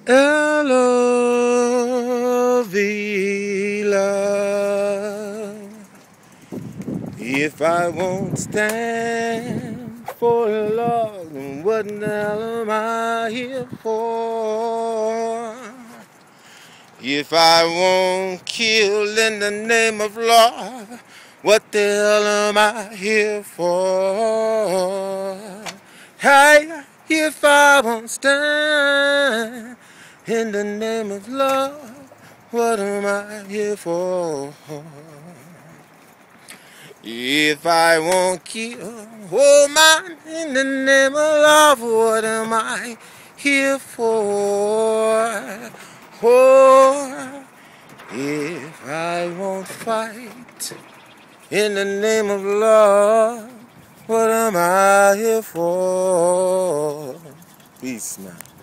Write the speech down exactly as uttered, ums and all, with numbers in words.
L-O-V-E love. If I won't stand for your love, then what the hell am I here for? If I won't kill in the name of love, what the hell am I here for? Hey, if I won't stand in the name of love, what am I here for? If I won't kill, oh man, in the name of love, what am I here for? Oh, if I won't fight in the name of love, what am I here for? Peace, man.